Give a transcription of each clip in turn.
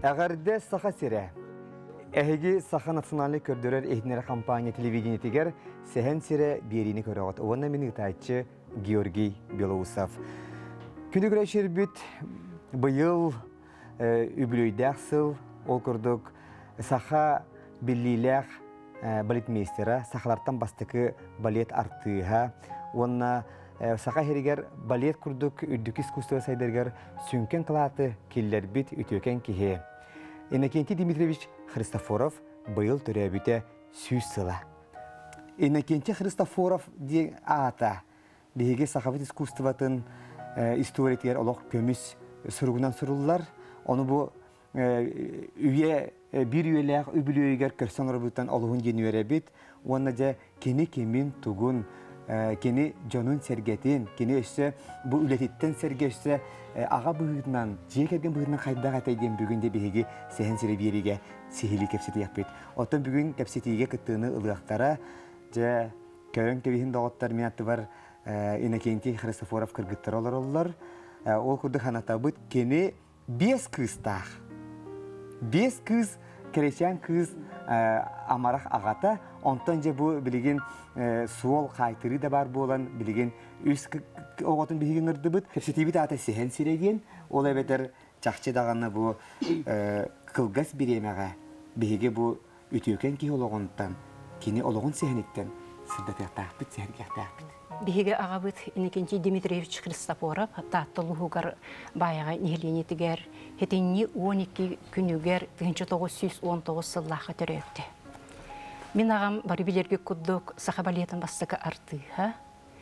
Әгәрдә саха сире. Әһиги саха национальный көрдөрөр эхнер компания телевидение тигер сәһән сире берини көрәгәт. Онна мине тайтчы Георгий Белоусов. Күнүгрә шербит быел үбүлөйдәксыл ол көрдүк саха биллиләх балетмейстера сахлардан бастыкы балет артыга. Онна саха херигер балет курдук үддүк искусство сайдергер сүнкен кылаты киллер бит үтөкен кихе. Иннокентий Дмитриевич Христофоров быйыл төрәбүтә сүз сыла. Иннокентий Христофоров ди ата биге сахавит искусствотын историятер олох көмүс суругунан суруллар. Оны бу үйе бир үеләк үбүлөйгер көрсөңөр бутан олугун жөнүрө бит. Онна да кени кемин тугун кени жонун сергетин, кени өссө бу үлетиттен сергөссө ага быгынан, жекерген быгынан кайдага тайден бүгүндө биги сехен сиребириге сихили кепсети яппыт. Отон бүгүн кепсетиге кыттыны ылыактара же көрөн кебихин доготтар минатты бар Иннокентий Христофоров кыргыттар олар. Ол курды ханатабыт кени 5 кыстах. 5 кыз керечен кыз амарах агата, онтон же бу билеген суол кайтыры да бар болан билеген үс оготун билеген ырдыбыт. Кепсетибит ата сехен сиреген, ол эбетер жакчы даганы бу кылгас биремеге биге бу үтөкен ки ологонтан, кини ологон сехениттен сырдатактакпыт, сехергактакпыт. Биге агабыт Иннокентий Дмитриевич Христофоров таттылугар баяга нихленетигер хетинни 12 күнүгер 1919 сыллаха төрөктү. Мен агам бары билерге куддук сахабалетин бастыка артыга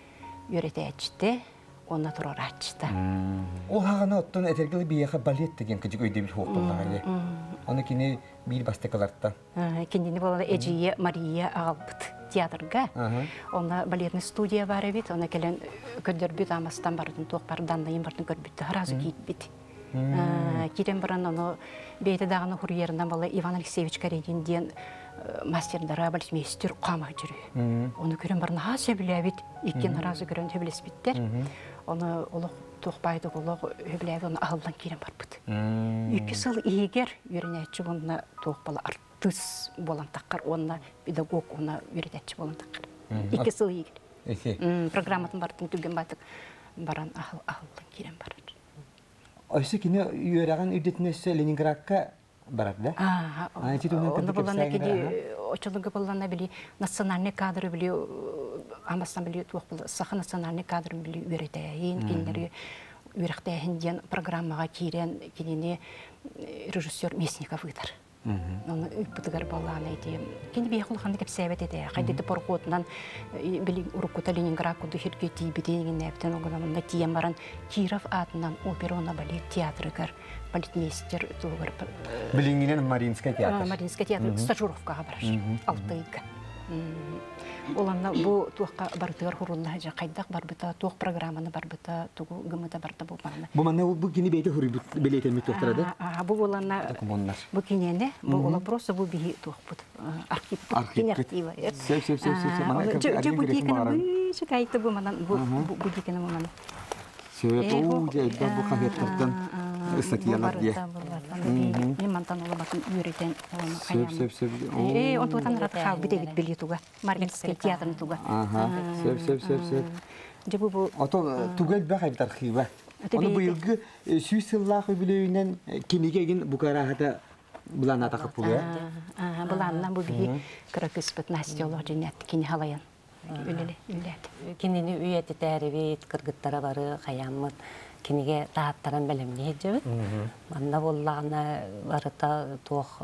үйрөтөчтү, онна турарачты. Ол хагана оттон этергели бияха балет деген кыжык өйдө бир хоктолдагы. Аны кини бир бастыкаларда. Киндини болда Эжие Мария агалбыт театрга. Онна балетный студия бар бит, она келен көдөрбүт амастан бардын токпардан дайым бардын көрбүттү, харазы кийипбит. Кирен баран аны бейте даганы хурьеринен бала Иван Алексеевич Каренин ден мастердара балетмейстер кама жүрү. Оны көрөн барын ха сөбүлөбүт, иккен харазы көрөн төбүлеспиттер. Оны олох токпайды олох хөбүлөбү оны алдан кирен барбыт. 2 жыл ийгер үйрөнөчү бунна токпала артыс болан таккар, онна педагог оны үйрөтөчү болан таккар. 2 жыл ийгер. Программатын бардын түгөн байтык баран алдан кирен бар. Oysa kini üyeragan üdetnesi Leningradka barat da? Onda bolana kedi oçulunga bolana bili nasyonalny kadr bili amastan bili tuq saha nasyonalny kadr bili üreteyin kinleri ürekteyin diyen programmaga kiren kinini rejissör Mesnikov ыдар. Onu üpütügar bolana edi. Kini beyxulxandı kep sebet edi. Qaydeti porqotdan bili Urukkuta Leningrad kudu hirgeti bidegin nepten oğlanında tiyen baran Kirov adından operona balet teatrıgar балетмейстер тугар. Билингинен Маринская театр. Маринская театр стажировкага барар. 6 айга. Оланна бу туакка бардыгар хурулла жа кайдак барбыта туак программаны барбыта тугу гымыта барда болманы. Бу манна бу кини бейте хурубут билетен митоктарада. Бу оланна бу кинене бу ола просто бу биги туакпут архив архива. Сеп манна жа бу дикени бу кайты бу манан бу дикени манан. Сеп уу же бу кахеттен статьялар дие. Мен мантан олабатын үйрөтен оланы каян. Сеп. Он туган рат хал бидегит билетуга. Маринская театрын туга. Сеп. Жебу бу. Ото тугал бага бит архива. Аны быйылгы Сүйсиллах билөйүнөн кимигеген Букарахата булана такып булга. Буланнан бу биги кракыспыт Настёлог жинет кини халаян. Үлелет. Кинини үйети тәрбиет кыргыттара бары хаяммыт. Киниге тааттаран белемни жебит. Манна боллагына барыта туох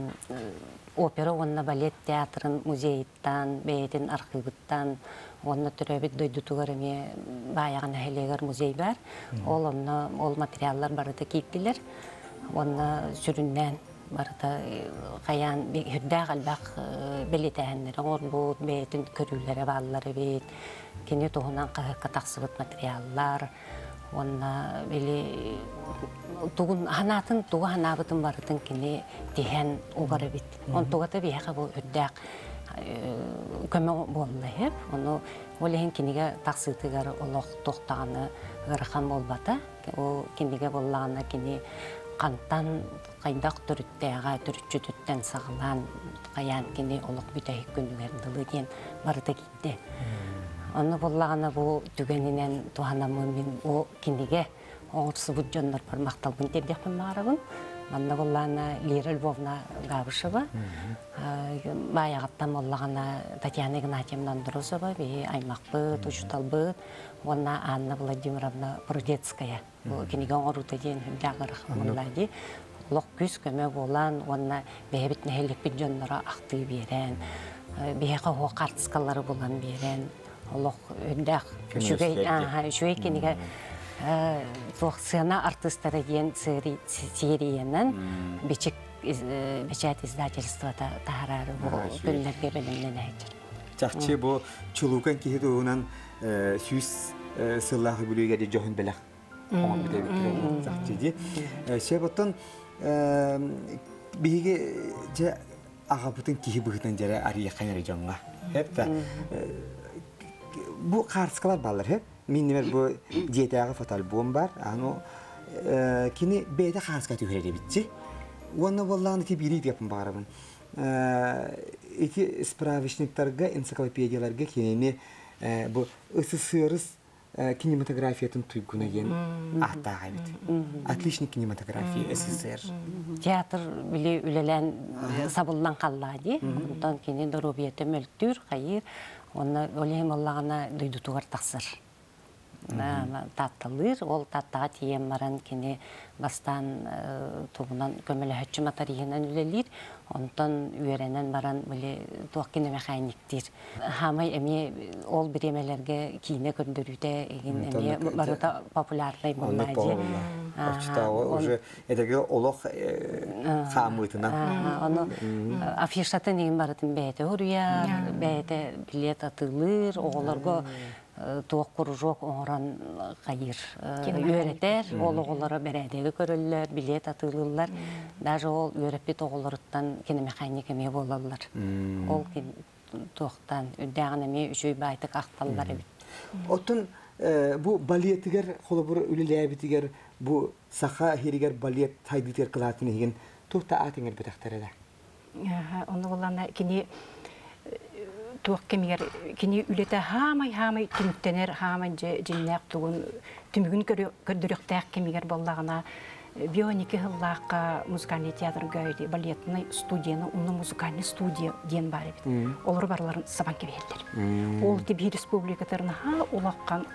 опера онна балет театрын музейттан, бейтин архивыттан, онна төрөбит дойдутугарыме баягына хелегер музей бар. Ол материаллар барыта кийиптилер. Онна сүрүннен барыта каян хүрдә галбак белетәһеннәр оңорбут, бейтин көрүләре баллары бит. Кини туһунан катаксыбыт материаллар. Онна били тугун ханатын тугу ханабытын барытын кини тиһен угары бит. Он тугата бияха бу үрдәк көмө болла хеп. Оны олehen киниге таксытыгар олох токтаганы гырхан болбата. О киниге боллагана кини қантан қайдақ түріттеға түрітчүтіттен сағылан қаян кені олық бүтәйік күнілерін ден барыда кетті. Оны болағына бұл түгенінен туғанамы мен о кенеге оңырсы бұд жонлар бар мақталбын тердекпін мағарабын. Манна болағына Лира Львовна Габышева, баяғаттан болағына Татьяна Игнатьевна Андросова, аймақ бұд, ұшытал бұд, онна Анна Владимировна Прудецкая. Кенеге оңыруты дейін хүлдағырық мұнлады. Лоқ күз көмі болан, онна бәйбіт нәхелік бүд жонлары ақты берен, бәйіға оқ артыскалары болан берен. Лоқ өндәқ үшөй кенеге сына артыстары дейін сериянын бечат издательствода тағарары бұл күнлерге білімнен әйтір. Жақчы бұл чулуған кейді оғынан сүйіс сыллағы бүліге де жоғын біліқ. Жақчы де. Шеботтан бігі жа ағапытын кейі бұғытын жәрі ария қайнары жоңға. Бұл қарсықалар балыр, мен немер бұл диетаға фотоальбом бар, аны кені бәйді қарсыға түйірері бітті. Оны болағын ете бірейді япын бағарабын. Эти справочниктарға, энциклопедияларға кенені бұл СССР кинематографиятын туйгуна ген аттаға бит. Отличный кинематография СССР. Театр біле үлелен сабылдан қаллады. Ондан кені дұрубиеті мөлттүр, қайыр. Оны олейм олағына дүйдутуғар тақсыр. Таттылыр, ол таттаға тием баран кені бастан туғынан көмілі хөтчі матарийінен үлелер. Онтан үйеренен баран туақ кені механиктер. Хамай әме ол біремелерге кейіне көндіруде әме барыда популярдай болмайды. Орчыта уже әдігі олық қамытына. Оны афишатын ең барытын бәйті үрияр, бәйті билет атылыр, оғыларға туақ құружок оңыран қайыр өретер, ол оғылары бәрәдегі көрілілер, билет атылылар. Даже ол өретпет оғыларыттан кені механик әме болалар. Ол туақтан үддәғін әме үшөй байтық ақталылар әбіт. Оттын бұл балетігер, қолы бұр үлілі әбітігер, бұл сақа херігер балет тайдытер қылатын еген туқта атыңыр бітақтар әді? Оны олана кені туақ кемегер кені үлеті хамай түміктенер, хамай жиннәқ тұғын түмігін көрдіріқтәқ кемегер болағына бионики хыллаққа музыкальный театр гөйді, балетный студияны, оны музыкальный студия ден бар ебет. Олар барларын сабан кебелдер. Ол тебе республикатарына олаққан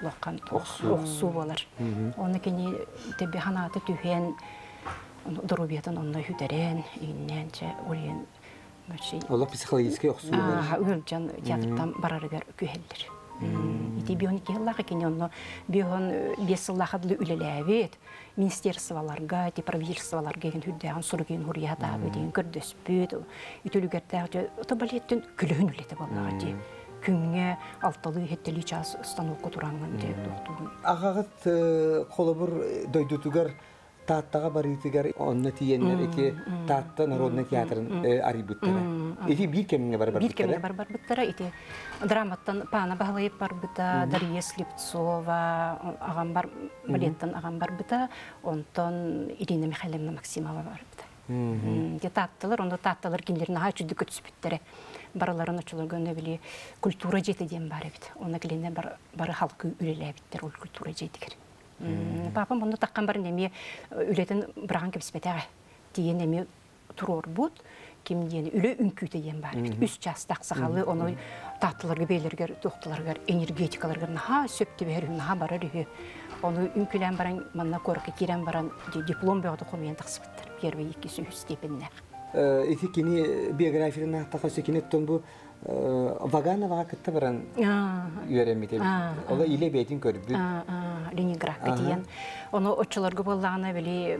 оқсу болар. Оны кені тебе ханаты түйен дұрубетін онына хүдерен, үйінен, олен Олар психологический оқсу болар. Өлжан театрдан барарығар күйелдер. Ити бионики хыллаққа кені оны бион бесыллақадлы үлеләвет, министерстволарға, правительстволарға хүддәғын сұрғын хұриядағы дейін көрдөспөд, үтілігердәғі балеттен күлігін үлеті болаға күнге алталы хеттелі час станокқа тұраңын деп доқтуғын. Ағағыт қолы бұр дөйдутығар таттаға барытығар, онына тиенлер еке татта народный театрын арибыттара. Еті бір кемінге бар бұттара? Бір кемінге бар бұттара. Еті драматтан Пана Бағлайып бар бұта, Дарья Слепцова, ағам бар, балеттан ағам бар бұта, онтан Ирина Михайловна Максимова бар бұта. Татталар, онда татталар кендерін аға жүдді көтіспеттері. Бараларын ұчылы гөне біле культура жеті ден бар бит. Оны келіне бары халқы үлелі біттер ол культура жетігер. Папам бұнды таққан барын әме үлетін біраған кепіспетеға дейін әме тұрор бұд, кем дейін үлі үнкүйті ден бар. Үс жастақ сақалы, оны таттыларға, бейлергер, тоқтыларға, энергетикаларға наға сөпті бәрі, наға барар үйі. Оны үнкілен баран, манна көркі керен баран диплом бөғді қомейен тақсыптыр. Первый екесі үз степеніне. Эти кини биографияны тақасы кини тұн бұл Ваганова кітті баран үйеремеді. Ола иле бейтін көрді. Ленинградқа дейін. Оны отчыларға болағына біле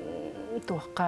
туаққа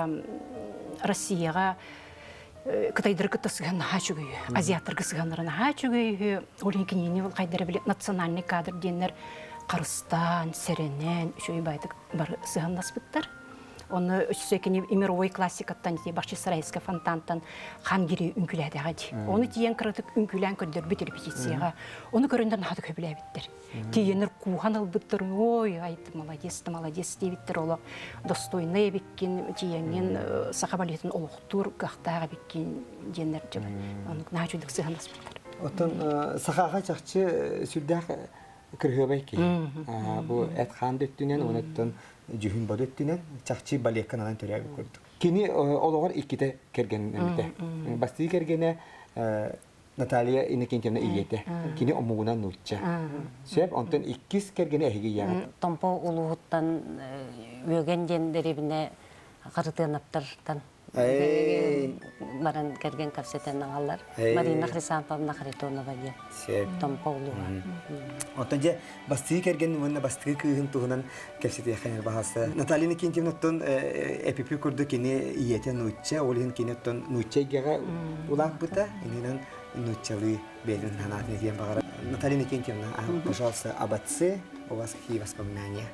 Россияға Кытайдырғы тасыған наға чүгейі, азиаттырғы сығанлары наға чүгейі, олен кенені ол қайдары біле национальный кадр дейінер Қарыстан, Сәренен, үшөй байды бар сығанлас бұттар. Оны өссекені мировой классикаттан, Бахчисарайская фонтантан хангири үнкіләдіға. Оны тиен кырытык үнкілән көрдір бітір репетицияға. Оны көріндер нағады көбілә біттір. Тиенір куған албыттыр, ой, айты, молодец, дейбіттір олық. Достойны беккен, тиенген сақа балетін олықтур, қақтаға беккен денер деп. Оның нағажудық сығанас біттір. Отын сақаға жақчы сүрдәқ кіргөбай ки. Бұл әтқан дөттінен, онеттен жүхін бод өттінен, жақчы балекқан анан төрәбі көрдік. Кені олығар иккеті керген әмді. Бастығы кергені Наталья Иннокентьевна иеті. Кені омуғынан нұтча. Сөйіп, онтын иккіз кергені әйгі яғыд. Томпо улуғыттан өген дендеребіне ғырытынаптырдан. Баран керген капсетен ағалар. Марина Хрисамповна Харитонова де. Томпо улуға. Онтын же бастығы керген, онына бастығы күйін туғынан капсеті яқанер бағасы. Наталья Иннокентьевна оттын әпіпі күрді кені иеті нұтча, олығын кені оттын нұтча егеға улақ бұта, иненен нучалы белин ханатный тем багара. Наталья Никентьевна, пожалуйста, об отце у вас какие воспоминания?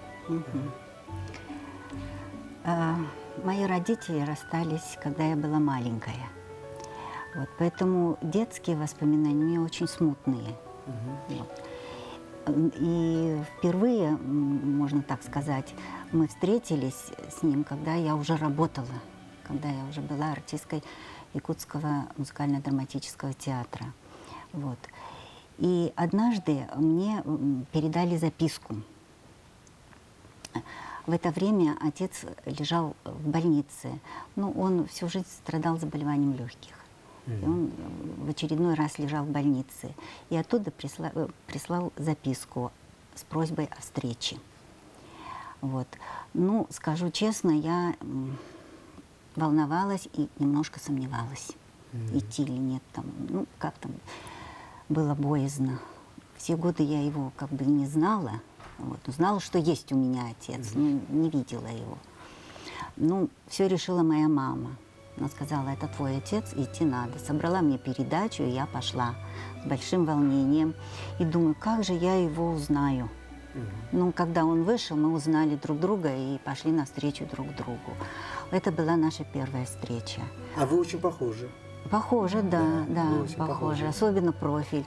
Мои родители расстались, когда я была маленькая. Вот, поэтому детские воспоминания у меня очень смутные. Вот. И впервые, можно так сказать, мы встретились с ним, когда я уже работала, когда я уже была артисткой Якутского музыкально-драматического театра. Вот. И однажды мне передали записку. В это время отец лежал в больнице. Ну, он всю жизнь страдал заболеванием легких. И он в очередной раз лежал в больнице. И оттуда прислал записку с просьбой о встрече. Вот. Ну, скажу честно, я волновалась и немножко сомневалась, идти или нет. Там, ну, как там, было боязно. Все годы я его как бы не знала. Вот. Знала, что есть у меня отец, но не видела его. Ну, все решила моя мама. Она сказала, это твой отец, идти надо. Собрала мне передачу, и я пошла с большим волнением. И думаю, как же я его узнаю. Ну, когда он вышел, мы узнали друг друга и пошли навстречу друг другу. Это была наша первая встреча. А вы очень похожи. Похоже, да, похоже. Особенно профиль.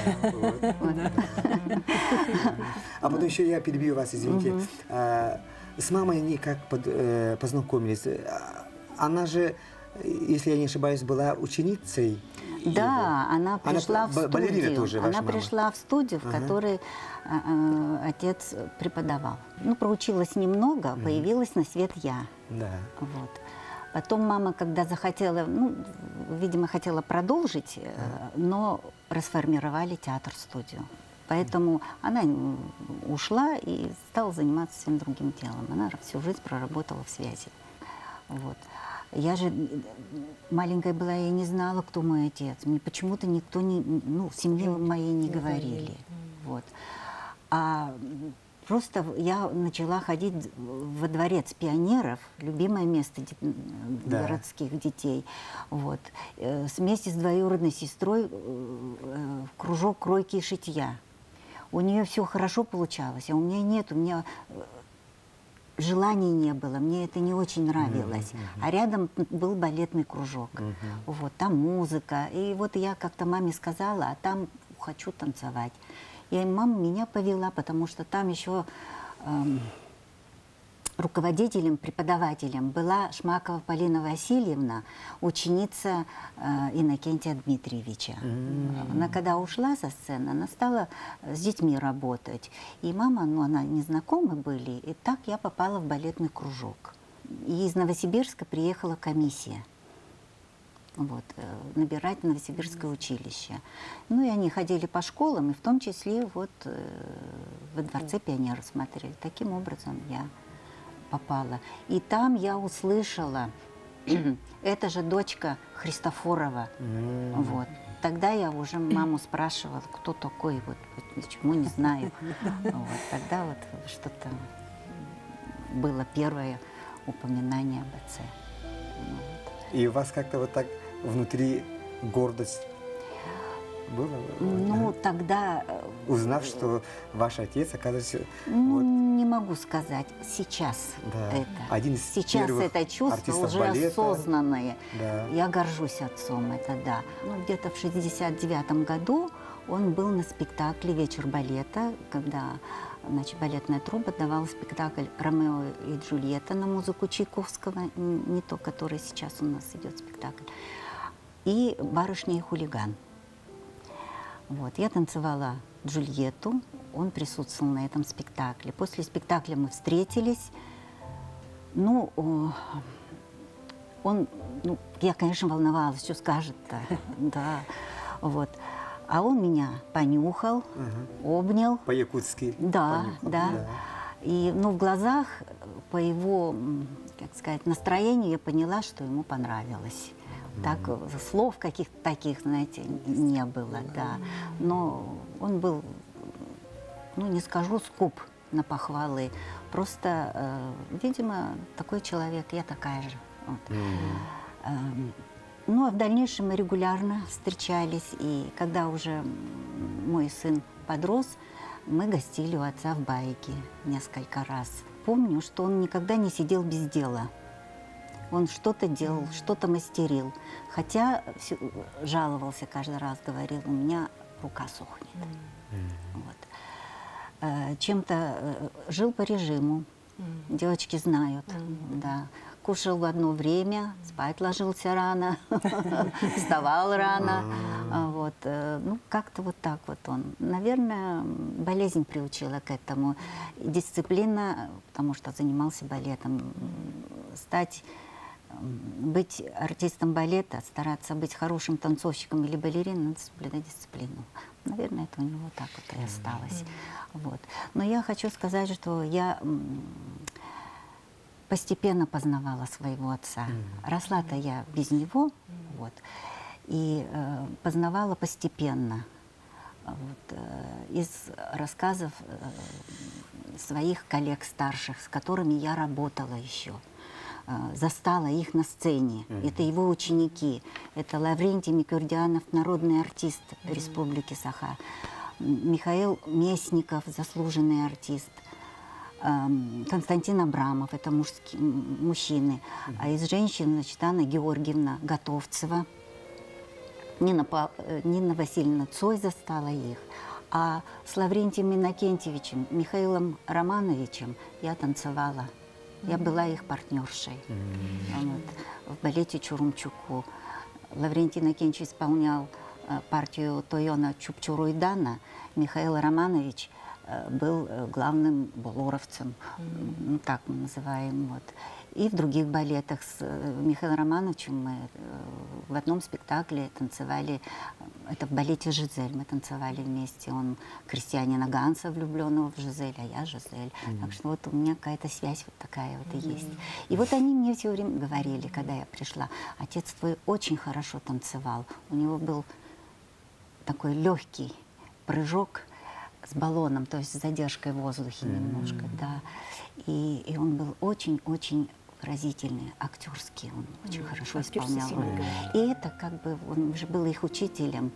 А потом еще я перебью вас, извините. С мамой они как познакомились? Она же, если я не ошибаюсь, была ученицей. Да, она пришла в студию. Балерина тоже, ваша Она мама. пришла в студию, в которой отец преподавал. Ну, проучилась немного, появилась на свет я. Да. Вот. Потом мама, когда захотела, ну, видимо, хотела продолжить, но расформировали театр-студию. Поэтому она ушла и стала заниматься всем другим делом. Она всю жизнь проработала в связи. Вот. Я же маленькая была, я не знала, кто мой отец. Мне почему-то никто не, ну, в семье моей не говорили. Вот. А просто я начала ходить во дворец пионеров, любимое место городских детей. Вот. Вместе с двоюродной сестрой в кружок кройки и шитья. У нее все хорошо получалось, а у меня нет, у меня желаний не было, мне это не очень нравилось. А рядом был балетный кружок. Вот, там музыка. И вот я как-то маме сказала, а там хочу танцевать. И мама меня повела, потому что там еще руководителем, преподавателем была Шмакова Полина Васильевна, ученица Иннокентия Дмитриевича. Она когда ушла со сцены, она стала с детьми работать. И мама, ну, она незнакомы были, и так я попала в балетный кружок. И из Новосибирска приехала комиссия. Вот, набирать Новосибирское училище. Ну и они ходили по школам, и в том числе вот во Дворце пионеров смотрели. Таким образом я попала. И там я услышала, это же дочка Христофорова. Вот. Тогда я уже маму спрашивала, кто такой, вот почему не знаю. Вот. Тогда вот что-то было первое упоминание об отце. Вот. И у вас как-то вот так внутри гордость была? Ну, тогда... Узнав, что ваш отец, оказывается... Ну, вот... не могу сказать сейчас Да. это. Один из Сейчас первых это чувство артистов уже балета. осознанное. Да. Я горжусь отцом, это да. Ну, где-то в 69 году он был на спектакле «Вечер балета», когда, значит, балетная труппа давала спектакль «Ромео и Джульетта» на музыку Чайковского, не то, который сейчас у нас идет спектакль, и «Барышня и хулиган». Вот. Я танцевала Джульетту, он присутствовал на этом спектакле. После спектакля мы встретились. Ну, я, конечно, волновалась, что скажет-то. Да, вот. А он меня понюхал, обнял. По-якутски. Да, понюхал, да. И, ну, в глазах, по его, как сказать, настроению я поняла, что ему понравилось. Так, слов каких-то таких, знаете, не было, да. Но он был, ну, не скажу, скуп на похвалы. Просто, видимо, такой человек, я такая же. Вот. Ну, а в дальнейшем мы регулярно встречались. И когда уже мой сын подрос, мы гостили у отца в Байке несколько раз. Помню, что он никогда не сидел без дела. Он что-то делал, что-то мастерил. Хотя жаловался каждый раз, говорил, у меня рука сохнет. Вот. Чем-то жил по режиму. Девочки знают. Да. Кушал в одно время, спать ложился рано, вставал рано. Вот. Ну, как-то вот так вот он. Наверное, болезнь приучила к этому. И дисциплина, потому что занимался балетом. Быть артистом балета, стараться быть хорошим танцовщиком или балериной, надо соблюдать дисциплину. Наверное, это у него так вот и осталось. Вот. Но я хочу сказать, что я постепенно познавала своего отца. Росла-то я без него, вот, и познавала постепенно. Вот, из рассказов своих коллег старших, с которыми я работала еще. Застала их на сцене. Это его ученики. Это Лаврентий Микурдианов, народный артист Республики Саха. Михаил Местников, заслуженный артист. Константин Абрамов, это мужчины. А из женщин, значит, Анна Георгиевна Готовцева. Нина Васильевна Цой застала их. А с Лаврентием Иннокентьевичем, Михаилом Романовичем я танцевала. Я была их партнершей в балете Чурумчуку. Лаврентий Иннокентьевич исполнял партию Тойона Чупчуруйдана. Михаил Романович был главным булоровцем, ну, так мы называем. Вот. И в других балетах с Михаилом Романовичем мы в одном спектакле танцевали, это в балете «Жизель» мы танцевали вместе. Он крестьянина Ганса, влюбленного в Жизель, а я Жизель. Так что вот у меня какая-то связь вот такая вот и есть. И вот они мне все время говорили, когда я пришла, отец твой очень хорошо танцевал. У него был такой легкий прыжок с баллоном, то есть с задержкой в воздухе немножко, да. И он был очень-очень выразительный, актерский, он очень хорошо исполнял. И это как бы, он же был их учителем,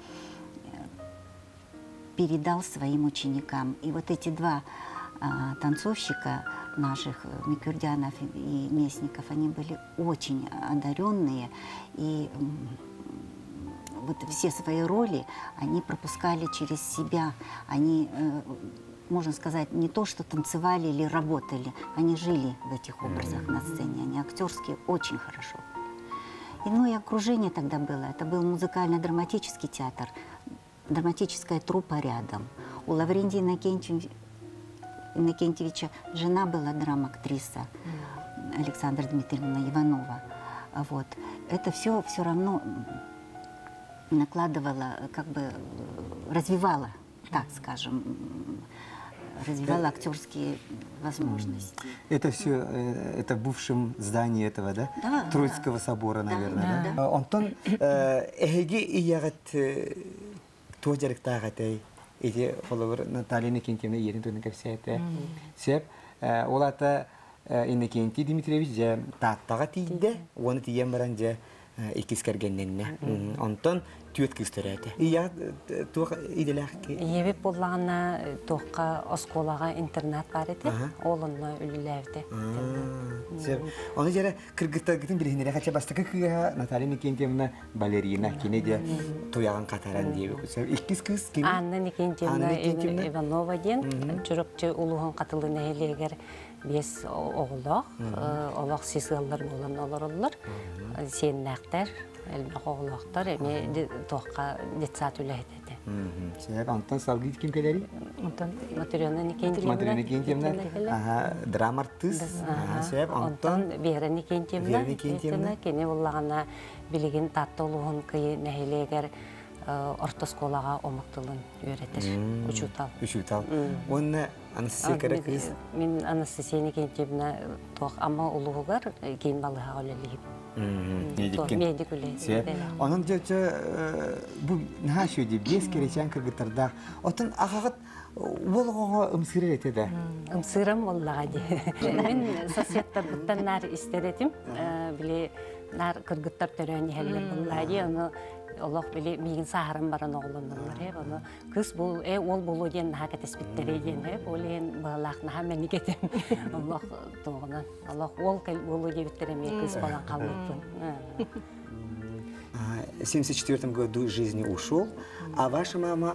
передал своим ученикам. И вот эти два танцовщика наших, Микурдианов и Местников, они были очень одаренные. И вот все свои роли они пропускали через себя. Они, можно сказать, не то, что танцевали или работали, они жили в этих образах на сцене. Они актерские очень хорошо. И, ну, и окружение тогда было. Это был музыкально-драматический театр, драматическая труппа рядом. У Лаврентия Иннокентьевича жена была драма-актриса Александра Дмитриевна Иванова. Вот. Это все равно накладывала, как бы развивала, так скажем, развивала актерские возможности. Это все, это в бывшем здании этого, да? Да. Троицкого собора, наверное, да? Антон, эхеге иягат тожарик тағатай, эти холовар Наталья Иннокентьевна ерин тойны кәпсәйті. Сеп, олата Иннокентий Дмитриевич же таттаға тейді, оны тиген баран же икискергенненне. Онтон түйет кыстырады. Ия тух иделәхки. Ебе боллағына тоққа осколаға интернат бар еді, олынна үліләвді. Оны жәрі кыргыттагытын білігінері қача бастықы кыға Наталья Никентьевна балерина кене де тояған қатаран дейбі. Иккіз кыз кене? Анна Никентьевна Иванова ден, жүрікчі ұлығын қатылы нәйлегер бес оғылық, олық сесғалар болан олар. Сен нәқтер, әлбақ оғылықтар, әме тоққа детсат үләйдеді. Себеп, антон салғы кем келері? Материона Никентьевна. Драма артист. Себеп, антон Вера Никентьевна. Кене болағына білеген татты олығын күйі нәйлегер ортосколаға омықтылын өретір. Учутал. Оны Анастасия Каракрис? Мен Анастасия Никентьевна тоқ, ама олығығар кейін балыға өлелейіп. Медик өлейді. Оның жөтші бұл наға шөйде бес керечен кіргітарда. Отын ағағыт олығыға ұмсырыр етеді? Ұмсырым олыға де. Мен сосеттарбыттан нар істер етім. Біле нар кіргіттар түрен әлі болыға де. Олық біле мейгін сағырым баран оғылымдылар. Оны күс бұл, ол болу ден наға кәтеспеттері ден. Олен бағылақ наға мәні кетем. Олық тоғынан. Олық ол болу дебіттері мен күс балан қалыппын. В 1974 году жизни ушел, а ваша мама...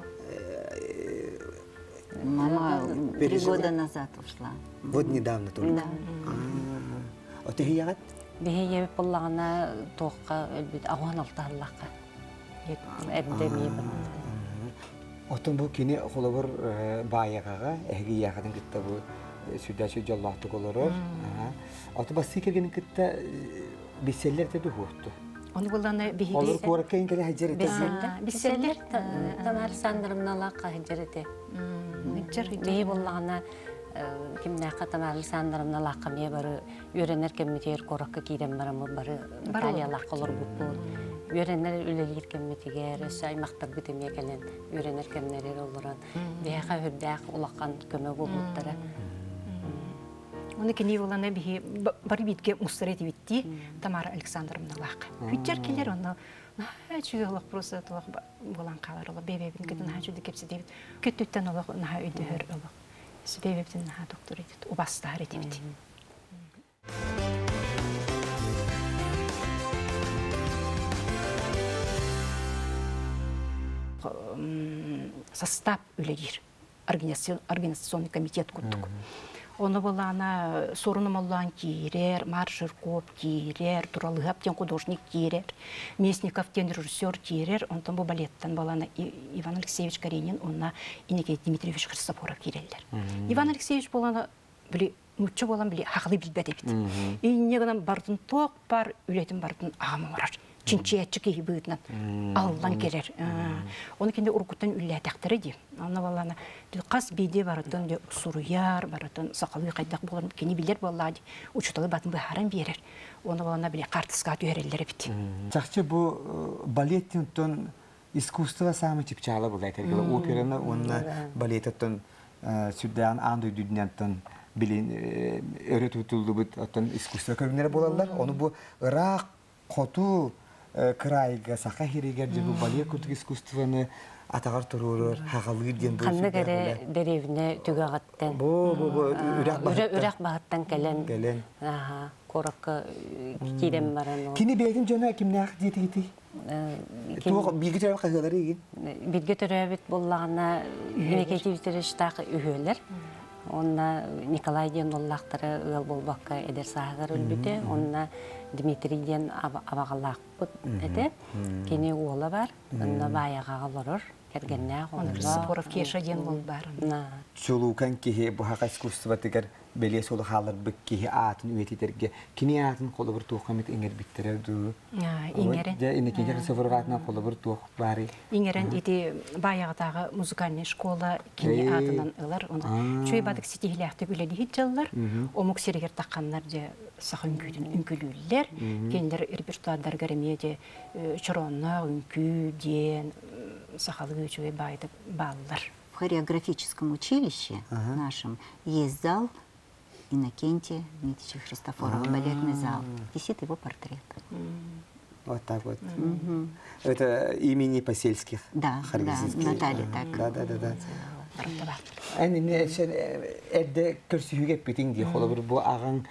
Мама 3 года назад ушла. Вот недавно только? Да. А ты егат? Беге ебіп болағына тоққа өлбейді, ағуан алты аллаққа. Әбдемей бір. Отын бұл кені қолыбыр байығаға, әгі яғадың күтті бұл сүрдәші жоллақтық олырыр. Аты басы кергенің күтті беселлер тәді ғуытты. Оны болағына бейді... Олыр қорыққа енгелі әджер еті? Беселлер Танар Сандырымналаққа әджер еті. Бейі болағына кимнәққа Танар Сандырымналаққа ме бары үйренер кемметер қорыққа кейден барамы бары Наталиялаққа олыр бұппын. Үйренер үлелер кемметегер, өсі аймақтар бүтеме кәлен үйренер кемнерер олыран. Бейіға үрдәқ ұлаққан көмі болуттары. Оны кені оланы бейі бары бітке мұстыр еті бітті Тамара Александровна лақ. Хүттер келер оны әчіге олық бұрысы тұлық болан қалар олық. Бейбебін кетін әчіді кепсі дейбіт. Көттіттен олық наға өйді өр олық. Бейбебін наға доктор едет. Убастар еті біт. Состав үлелер. Организационный комитет күттік. Оны болағына сорыным олан кейрер, Марширков кейрер, Туралығаптен художник кейрер, Местников тен режиссер кейрер, онтан бұл балеттен болағына Иван Алексеевич Каренин, онна Инекей Дмитриевич Христофоров кейрелдер. Иван Алексеевич болағына мүтчі болан біле хақылы білбәт ебіт. Инегінен бардың тоқ бар, үлетін бардың ағамы барар. Чинчиятчы кейі бұғытынан алылан керер. Оны кенде ұрғыттан үлі әтәқтірі де. Оны баланы қас бейде барытын, сұруяр барытын, сақалы қайдақ боларын кені білер болады. Учуталы батын бұхаран берер. Оны балана біле қартысқа түйерелері бітті. Чақчы бұл балеттен искусство самый чипчалы бұл әйтергілі. Операны, оны балеттен сүрдән аңды дүдінен білін өрет ұтылды бұд искусство көрінері болалар. Оны бұл ұрақ, қоту, крайга сақа херегер де бұл балет күртік искусствоны атағар тұрырыр, хағалы ден бұл сүрдән. Қанны кәрі дәревіне түгі ағаттан. Үрәқ бағыттан кәлен. Қорыққа кейден баран ол. Кені бәйдің жөні әкімне ақ деті кеті? Білгі түрәбі қағылары еген? Білгі түрәбі болағына мекетивтері штақ үйелер. Онна Николай ден оллақтары ұғыл болбаққа әдер сағығыр өлбіті. Онна Дмитрий ден абағалақ бұд әді. Кені оғылы бар. Онна байағаға лұрыр. Кергенне Оны Христофоров кеша ден ол бар. Чолуқан кеге бұхақа искусство тегер беле солы қалыр бүк кеге атын өйететерге. Кені атын қолы бір туқамет еңер біттірер ду. Иңерен. Инекенге Христофоров атынан қолы бір туқ бары. Иңерен еті баяғыдағы музыкальный школа кені атынан ылар. Чөй бадық сетихіләқті біледі хитчалылар. Омық серегер таққанлар де сақын күйдің үнкілілер. Кендер репертуардар гәремеде чыронна, үнкі, ден, сақалы чөй байды балылар. В хореографическом училище нашем есть зал Иннокентия Дмитриевича Христофорова, балетный зал. Висит его портрет. Вот так вот. Это имени Посельских. Да, Наталья так. Да. Әне сен әдді көрсүйге бітің де қолы бір бұл ағаң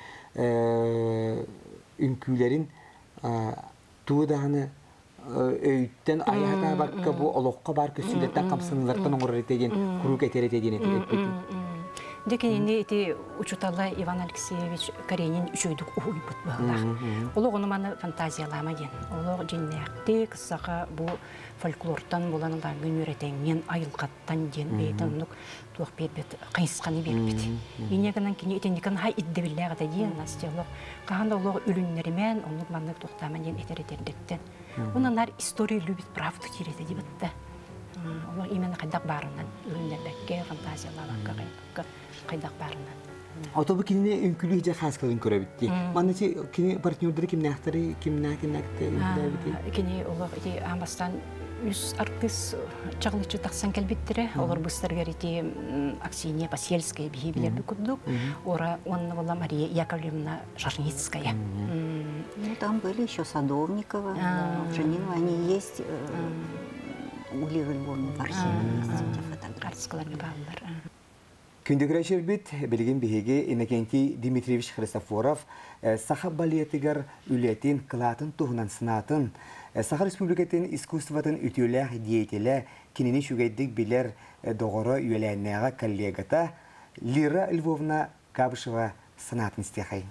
үнкүлерін туыдағыны өйттен аяғына баққа бұл олыққа бар көсілеттен қамсынылықтан оңырыр етеген, құрук әтер етеген әтпетін. Декенінде эти учуталла Иван Алексеевич Каренин үшөйдік ұй бұт бағылақ. Олық оны маны фантазиялама ден. Олық женнәқті қысаға бұл фольклорттан боланылар күн өретеңнен айылғаттан ден бейтін ұнық туақ бербет, қайысқаны бербет. Енегінен кене етендікін хай иддебілләғі ден настелық. Қағанда олық үлінлерімен ұнық маннық тоқтаман ден етеретердіктен. Онанар история любит правду тереті дебітті. Олық именно қайдақ барынан, үлінлербәкке, фантазиялалаққа қайдақ барынан. Отобы кине үнкүлü же хас кылын көрө битти. Маны чи кине партнердери кимнактары, кимнакты битти. Кине олар ити амастан үс артист чагылычы таксан келбиттире. Олар быстыргар ити Аксинья Посельская бихибилер бикудук. Ора онна была Мария Яковлевна Жарницкая. Ну там были еще Садовникова, Жанинова, они есть у Лиры Львовны в архиве есть эти фотографии. Күндігірәшер бит, білген бігеге Иннокентий Дмитриевич Христофоров саха балетігер үлетін, қылатын тұғынан сынатын, Саха Республикатын искусстватын үтілі диетелі кенені шүгейдік білер доғыры үйеләнеға коллегата Лира Львовна Кабышева сынатын стехай.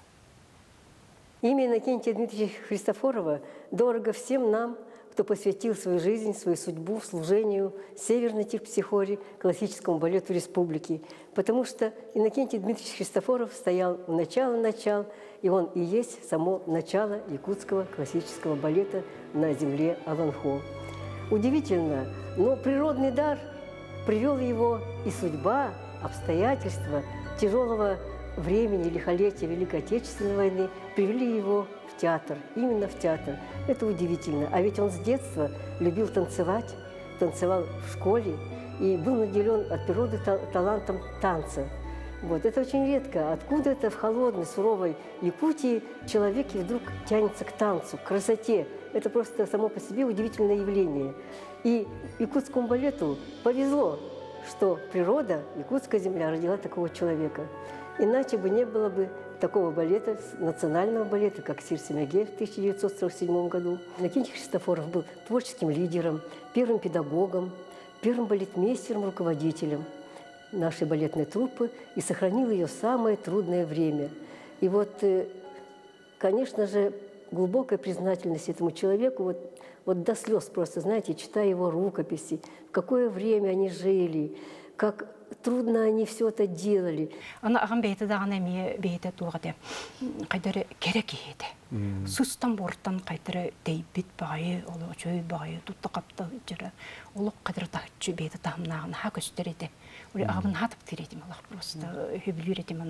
Имя Иннокентия Дмитриевича Христофорова дорого всем нам, кто посвятил свою жизнь, свою судьбу служению Северной терпсихоре, классическому балету республики. Потому что Иннокентий Дмитриевич Христофоров стоял в начало, и он и есть само начало якутского классического балета на земле Аланхо. Удивительно, но природный дар привел его, и судьба, обстоятельства тяжелого времени, лихолетия Великой Отечественной войны привели его в театр, именно в театр. Это удивительно. А ведь он с детства любил танцевать, танцевал в школе и был наделен от природы талантом танца. Вот. Это очень редко. Откуда это в холодной, суровой Якутии человек вдруг тянется к танцу, к красоте? Это просто само по себе удивительное явление. И якутскому балету повезло, что природа, якутская земля родила такого человека. Иначе бы не было бы такого балета, национального балета, как Сир-Семяге в 1947 году. Иннокентий Христофоров был творческим лидером, первым педагогом, первым балетмейстером, руководителем нашей балетной труппы и сохранил ее в самое трудное время. И вот, конечно же, глубокая признательность этому человеку, вот до слез просто, знаете, читая его рукописи, в какое время они жили, как трудно они все это делали. Ана ағам бейті дағана ме бейті туғады. Қайдары керек еді. Сұстан бортан қайдары дейбіт бағайы, олы жөй бағайы, тұтты қапты жыры. Олы қайдары тағытшы бейті тағымнағын ха көстер еді. Олы ағамын хатып тередім, Аллах просто хөбілер едім.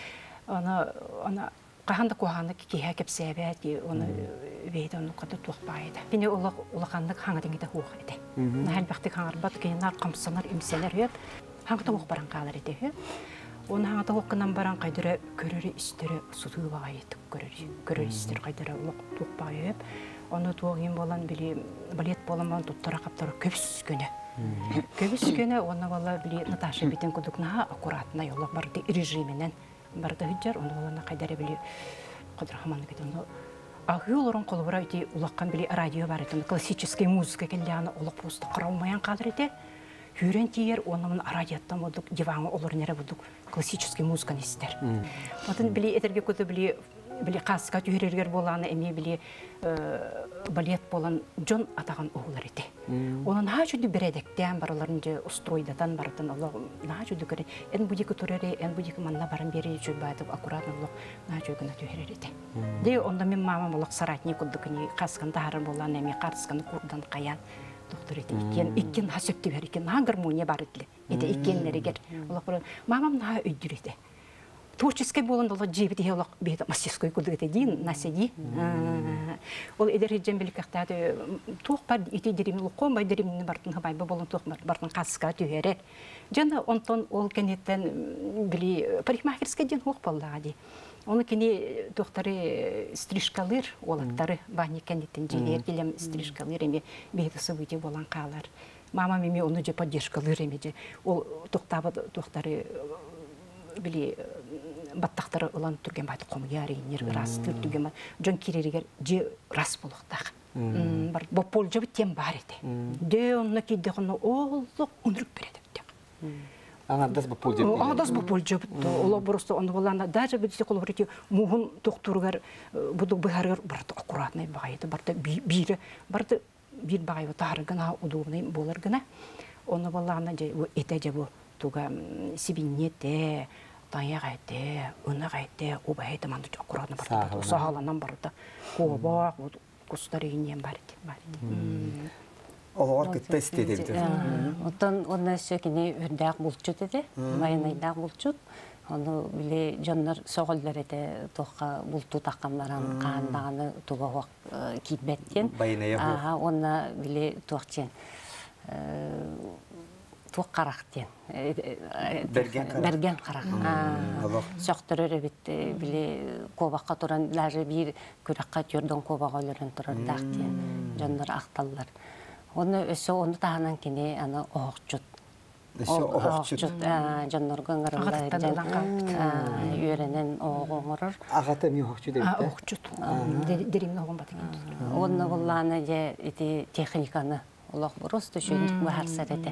Ана қағанды қоғанды кейе кепсәбәт, оны бейді оны қады туқ бағайды. Бені олақандық хаңадыңыда хуқ еді. Әлбәқті қаңарбат кейінар қамсанар үмселер өп. Хаңғыта оқ баран қалар еді. Оны хаңғыта оқынан баран қайдыры көрірі істері сұтығы бағай етік көрірі істері қайдыры оқ туқ бағай өп. Оны туғын болан білі балет болан болан тұттыра қаптары көбіс көні. Көбіс көні оны бола білі Наташа бетін күдікнаға аккуратына олық барды режимінен барды хүджар. Оны болана қайдары білі қадыр қаманы кеді. Ағы олырын қолы бұра өте ұлаққан білі радио бар еді. Классический музыка келдіғаны олық просто қараумаян қалыр еді. Хүрен тиер, онымын радиаттан болдық, диваңы олар нәрі болдық, классический музыканы істер. Отын білі етерге көті білі қасыға түйерергер боланы, әме білі балет болан Джон атаған оғылар еді. Оны наға жүді біредектен барыларын же устройдатан барытын, наға жүді көрі, ән бұдекі тұрері, ән бұдекі манна барын бері жүр байтып, аккуратны наға жүгіні түйерер еді. Де, онда мен мамам олық саратне күдікіні қасықын тағыры болан, әме қарсықын құрдан қаян. Доктор ете иккен ха сөпті бер, иккен ха гармония бар етлі. Ете иккенлері кер. Мамам наға өйдір еді. Творческий болын олар жебеті олақ бейді мастерской күлдік ете дейін, наседи. Ол едер еджен білік ақтады. Тоқ бар ете деремін, қон бай деремін бартын ғабайбы болын тоқ бартын қасыға түйері. Жаны онтон ол кәнеттен білі парикмахерске ден оқ болдыға дей. Оны кини доктары стрижкалыр, олаттары бахни кенеттен жер келем стрижкалыр эме бейді событие болан қалар. Мама меме оны же поддержкалыр эме же. Ол доктары били баттақтары улан түрген байды комуяр инер рас түрген жон киреригер же рас болуктак. Бар бопол жабы тем бар эти. Де онна киде хоно оллук унрук берет деп. Аңадас бу пулжеп. Аңадас бу пулжеп. Ола просто он болана даже бит колорити мугун доктургар буду быхаргар барты аккуратный багайды барты бире барты бир багай тарыгына удобный болар гына. Оны болана же эте же бу туга сибиннете таягайте, унагайте, убайте манды аккуратно барты. Сахаланан барты. Коба кустарыйнен барты. Олар кытта истеди. Оттан онна сөкине үрдәк булчут эте, майнайдак булчут. Оны биле жаннар соголлар эте тохка булту такканларан каандаганы туга кибеттен. Ага, онна биле тохчен. Тук карактен. Берген карак. Сөктөрөр бит биле кобакка туран даже бир күрәккә төрдөн кобагаларын турар дактен. Жаннар акталлар. Оны өсө оны таһанан кене аны оокчут. Оокчут жанноргон гаралар. Үйренен оогоңорор. Агата ми оокчут деп. Оокчут. Дерин огон батыгын. Онны булланы же эти техниканы Олох просто шөндүк бахар сарете.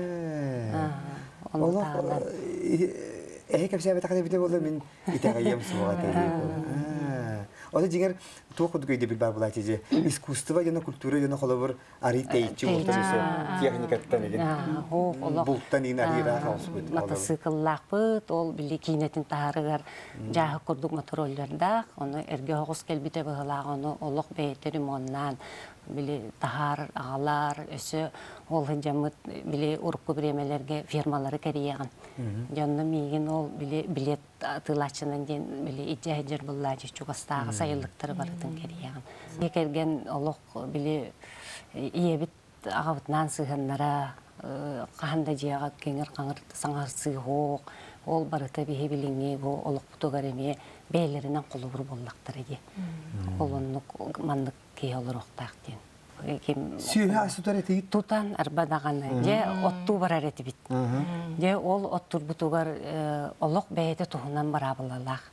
Оны таһанан. Кепсәбе тагы бите болду мен итәгәем суга тәгә. Ода дигәр тохуд гыйде бил бар булат иде. Искусство жана культура жана холобор аритейчи бултысы техникаттан иде. Булттан ин арира хаусбыт. Мотоцикллак ол били кинетин таарыгар жағы курдук моторолларда, оны эрге хогус келбите быгылаганы олох бейтери моннан били тахар агалар өсө ол жамыт били урукку биремелерге фирмалары керияган. Жанна миген ол били билет тылачынан ден били ижажер буллажы чугастагы сайылыктары бардын керияган. Екерген олох били иебит агабытнан сыганнара каханда жиягат кеңер каңыр саңарсы хок ол барыта бихи билинге бу олох бутугареме бейлеринен кулубур боллактар эди. Олоннук мандык кей олороктак ден. Сүйе асутар эти тутан арбадаганы же отту барар эти бит. Же ол оттур бутугар олох бейте тухунан бара булалак.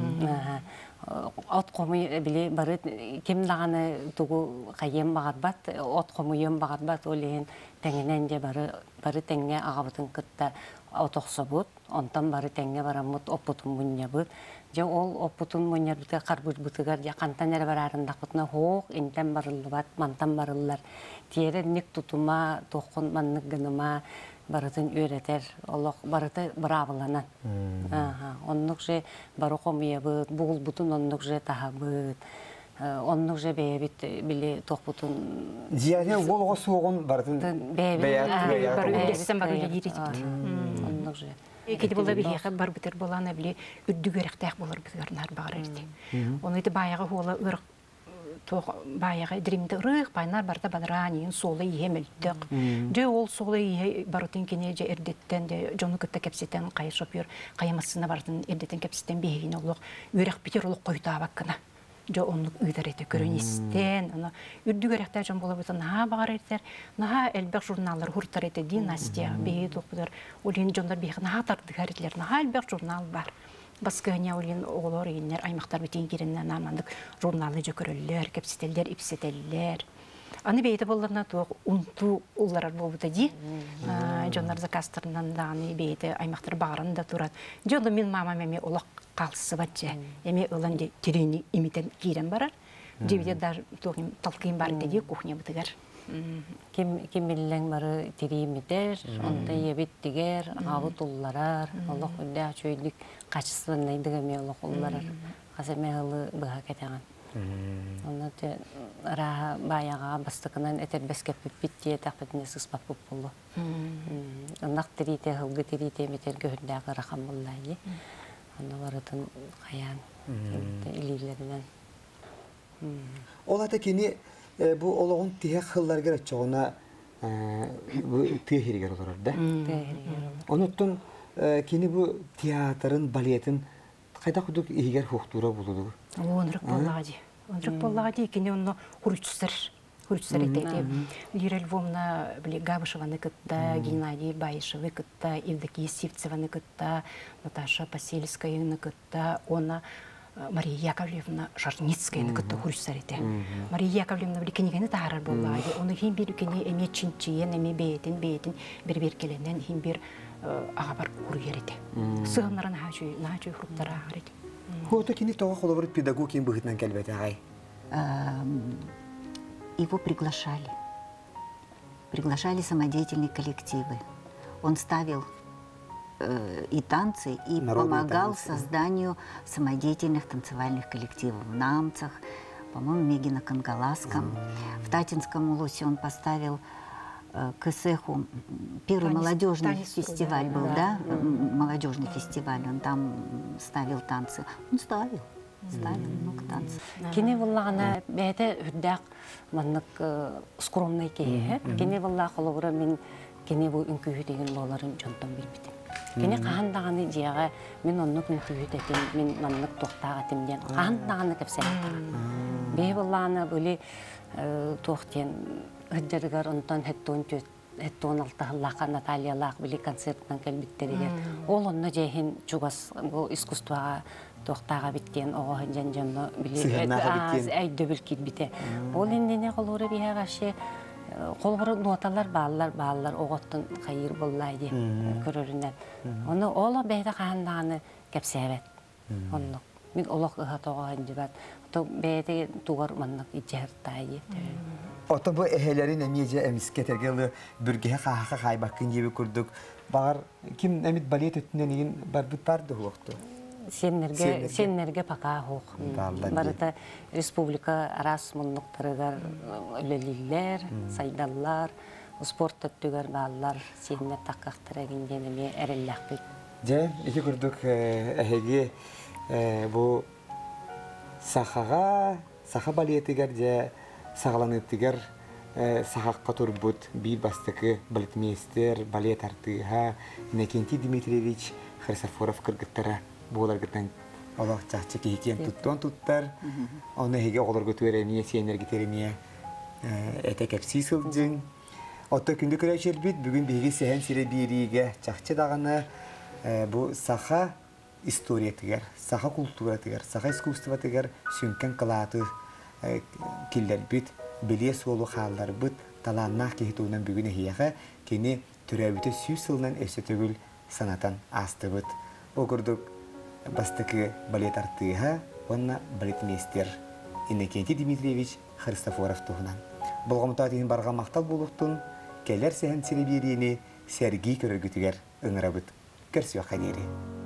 От комуй биле бары ким даганы тугу кайем багарбат, от комуйем багарбат олен теңенен же бары теңге агабытын кытта отоксобут, онтан бары теңге барамыт опутун муньябыт. Же ол опутун муньябытка карбыт бутыгар же кантан эре барарындак бутна хоок интен барылбат, мантан барыллар. Тиере ник тутума, тохун маннык гыныма барытын үйретер, олох барыты бравыланан. Оннук же бары комуябыт, бугул бутун оннук же тахабыт. Оннук же бейбит биле тохбутун. Зияне олго суогун барытын бейбит бары жирит. Оннук же. Кеди бола бихе бар битер боланы биле үддүгөрөктәк болор битгәрнәр багыр ирди. Оны ите баягы хола ырык баягы дримде ырык байнар барда бадранин солы емелдек. Же ол солы барытын кине же эрдеттен де жону кытта кепсетен кайшып йөр каямасына бардын эрдеттен кепсетен бегин олук үрек битер олук койтабак кына. Же онлук үйдәрете көрүнистен, аны үрдүгөрөктәк жон боло бутан ха багыр ирдер. Наха элбек журналлар хуртар эте династия бейт окудыр. Олин жондар бехин хатарды гаритлер. Наха элбек журнал бар. Баскыня олин оголор иннер аймактар битин киреннен амандык журналы же көрөллөр, кепсетеллер, ипсетеллер. Аны бейте болларына тоқ унту улларар болбута ди. Жондар закастырынан да аны бейте аймактар багырында турат. Жонда мен мама меме олақ қалсы батча. Эме олан де терени имитен кирен барар. Жебеде даже тоқим талкыйын бар деди кухня бутыгар. Ким билен бары теримитер, онда ебит тигер, авут улларар, олох үдә чөйдик качественно дигеме олох улларар. Каземелы бага кетеган. Онда те ра баяга бастыкынан этербескеп битте тапетне сыспап болду. Нак терите хылгы терите метер гөндәгы рахам буллайды. Онда барытын каян илилеринен. Олата кини bu olağun tiyek hıllar gerek çoğuna bu tiyek gerek olur da. Onun için kini bu tiyatrın, baletin Қайда құдық егер хуқтура болуды? Онрық боллади. Онрық боллади, екені оны хұрычсыр етеді. Лира Львовна Габышеваны кытта, Геннадий Байышевы кытта, Евдокия Сивцеваны кытта, Наташа Пасельскаяны кытта, она Мария Яковлевна Жарницкаяны кытта хұрычсыр еті. Мария Яковлевна кенегені тағарар боллади. Оны хем бір кене әме чинчиен, әме бейтін, бір келенен хем бір ағабар хұрыгер еті. Сығынларын нағачу хұрыптары ағар еті. Хота кені тоға қолабырыт педагог ең бұғытнан кәлбәті ағай? Его приглашали самодеятельные коллективы. Он ставил и танцы, и помогал созданию самодеятельных танцевальных коллективов в Намцах, по-моему, в Мегино-Кангаласском. В Татинском улусе он поставил к СЭХу первый молодежный фестиваль был, да? Молодежный фестиваль, он там ставил танцы. Он ставил много танцев. Кини валлана бәді үрдәк маннык скромный кейе. Кини валла қолуыра мен кини бұл үнкүйі деген боларын жонтан білбетім. Кини қағандағаны жияға мен онны үнкүйі деген мен маннык тоқтаға темден қағандағаны кәпсәйттіға. Бей валлана бөлі тоқтен үддергар онтан Хеттон алтахыллақа Наталья Лақ білі концертынан кәлбіттерігер. Ол онны жайхин чугас искусстваға тоқтаға біткен, оғын жан-жанны әйді бүлкет біте. Ол ендене қолғыры бейе қашы, қолғыры ноталар бағалар оғыттың қайыр боллайды көрірінен. Оны ола бәйді қағандағаны кәпсәбәт. Мен олық ұғат оғын жібәт. Бәйді туғар маннық итжәрттайы. Ото bu ehelerin emiyece emisketergeli bürgehe qahaqa qaybaqın gibi kurduk. Bağır kim emit baliyet ötünden egin barbut bardı huqtu. Сеннерге пока хоқ. Барыта республика арас мұнлықтарығар өлелілер, сайдаллар, спорт өттігер баллар сеннер таққақтар әгінденеме әрелләқ бейт. Же, екі күрдік әхеге бұл саха балиетігер же сағаланыптығар сахаққа тұрбыт бей бастықы балетмейстер, балет артыға Иннокентий Дмитриевич Хрисофоров кыргыттара болар гытан олақ чақчы кейкен туттар. Оны хеге олар көтуеремие, сенер гитеремие әтек әпсі сылдың. Отто күнді көрі жербет, бүгін бейге сәхен сире бейріге чақчы дағаны бұл саха история тігер, саха культура тігер, саха искусства тігер сүнкен қылаты келдер бет, біле солу қалдар бұд, таланнақ кейтуынан бүгін әйеға кені түрәбіті сүй сылынан өсі төгіл санатан асты бұд. Оғырдық бастықы балет артыға, онна балетмейстер Иннокентий Дмитриевич Христофоров тұғынан. Бұлғымта дейін барға мақтал болуқтың, келер сәхін сіреберені сәргей көрігітігер ұңыра бұд. Көрсі оқа дері.